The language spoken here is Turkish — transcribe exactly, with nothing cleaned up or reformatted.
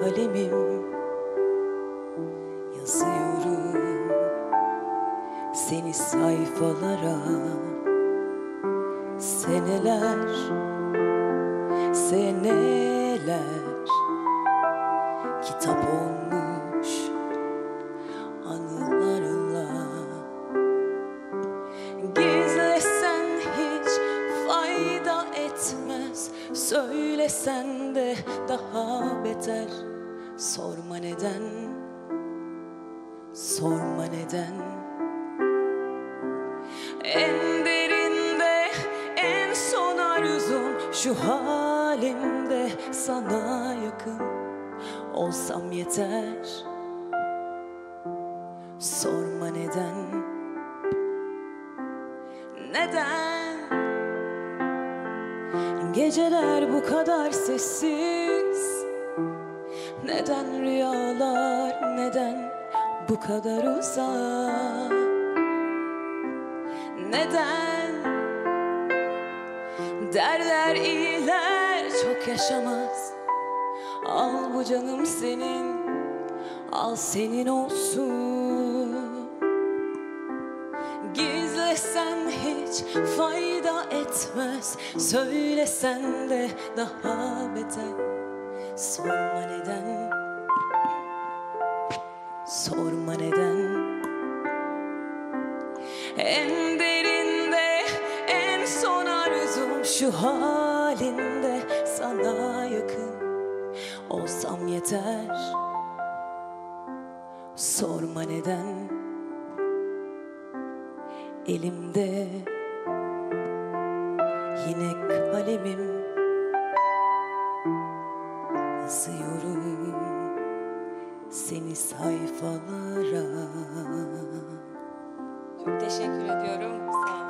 kalemim yazıyorum seni sayfalara. Seneler, seneler kitap olmuş anılarla. Gizlesen hiç fayda etmez, söylesen de daha beter. Sorma neden, sorma neden. En derinde, en son arzum şu halimde sana yakın olsam yeter. Sorma neden, neden geceler bu kadar sessiz, neden rüyalar, neden bu kadar uzak, neden derler iyiler çok yaşamaz. Al bu canım senin, al senin olsun. Gizlesen hiç fayda etmez, söylesen de daha beter. Sorma neden, sorma neden. En derinde, en son arzum şu halinde sana yakın olsam yeter. Sorma neden. Elimde yine kalemim yazıyorum seni sayfalara. Çok teşekkür ediyorum. Sağ olun.